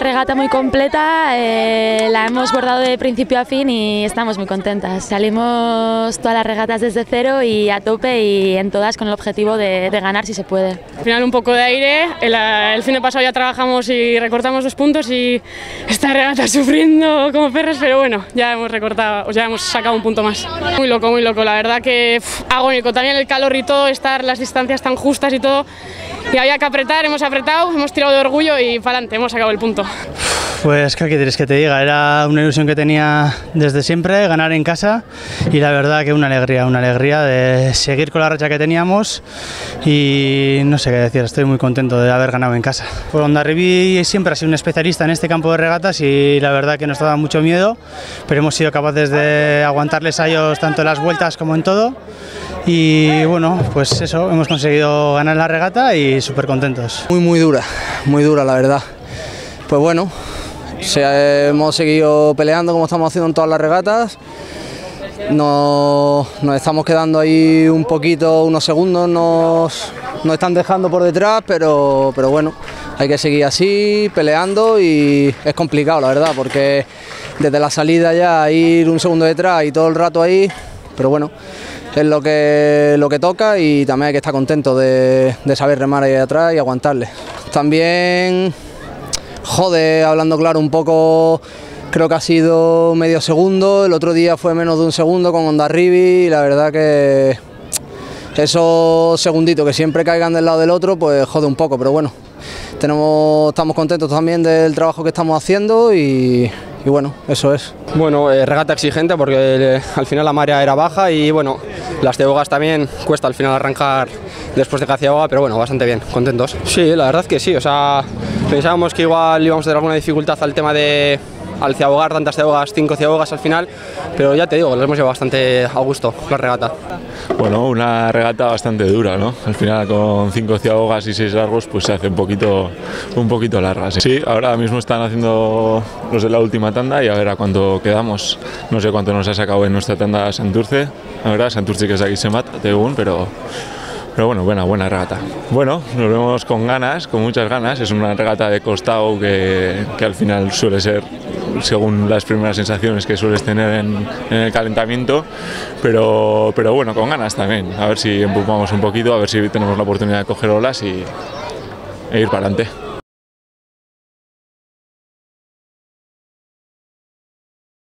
regata muy completa, la hemos bordado de principio a fin y estamos muy contentas. Salimos todas las regatas desde cero y a tope y en todas con el objetivo de ganar si se puede. Al final un poco de aire, el fin de pasado ya trabajamos y recortamos 2 puntos y esta regata sufriendo como perros, pero bueno, ya hemos recortado, ya hemos sacado un punto más. Muy loco, la verdad que agónico, también el calor y todo, estar las distancias tan justas y todo, y había que apretar, hemos apretado, hemos tirado de orgullo y para adelante, hemos sacado el punto. Pues qué quieres que te diga, era una ilusión que tenía desde siempre, ganar en casa, y la verdad que una alegría de seguir con la racha que teníamos y no sé qué decir, estoy muy contento de haber ganado en casa. Pues Hondarribia siempre ha sido un especialista en este campo de regatas y la verdad que nos daba mucho miedo, pero hemos sido capaces de aguantarles a ellos tanto en las vueltas como en todo. Y bueno, pues eso, hemos conseguido ganar la regata y súper contentos. Muy dura la verdad. Pues bueno, hemos seguido peleando como estamos haciendo en todas las regatas. Nos estamos quedando ahí un poquito, unos segundos, nos están dejando por detrás, pero bueno, hay que seguir así, peleando, y es complicado la verdad, porque desde la salida ya ir un segundo detrás y todo el rato ahí, pero bueno, es lo que toca y también hay que estar contento de saber remar ahí atrás y aguantarle. También, jode, hablando claro un poco, creo que ha sido medio segundo, el otro día fue menos de un segundo con Hondarribia y la verdad que esos segunditos que siempre caigan del lado del otro pues jode un poco, pero bueno, estamos contentos también del trabajo que estamos haciendo y bueno, eso es. Bueno, regata exigente porque al final la marea era baja y bueno, las ciabogas también cuesta al final arrancar después de cada ciaboga, pero bueno, bastante bien, contentos. Sí, la verdad que sí, o sea, pensábamos que igual íbamos a tener alguna dificultad al tema de al ciabogar, tantas ciabogas, 5 ciabogas al final, pero ya te digo, lo hemos llevado bastante a gusto, la regata. Bueno, una regata bastante dura, ¿no? Al final con 5 ciabogas y 6 largos pues se hace un poquito larga. Sí, ahora mismo están haciendo los de la última tanda y a ver a cuánto quedamos. No sé cuánto nos ha sacado en nuestra tanda Santurce, la verdad, Santurce que es de aquí se mata, pero bueno, buena regata. Bueno, nos vemos con ganas, con muchas ganas. Es una regata de costado que al final suele ser, según las primeras sensaciones que sueles tener en el calentamiento, pero bueno, con ganas también. A ver si empujamos un poquito, a ver si tenemos la oportunidad de coger olas e ir para adelante.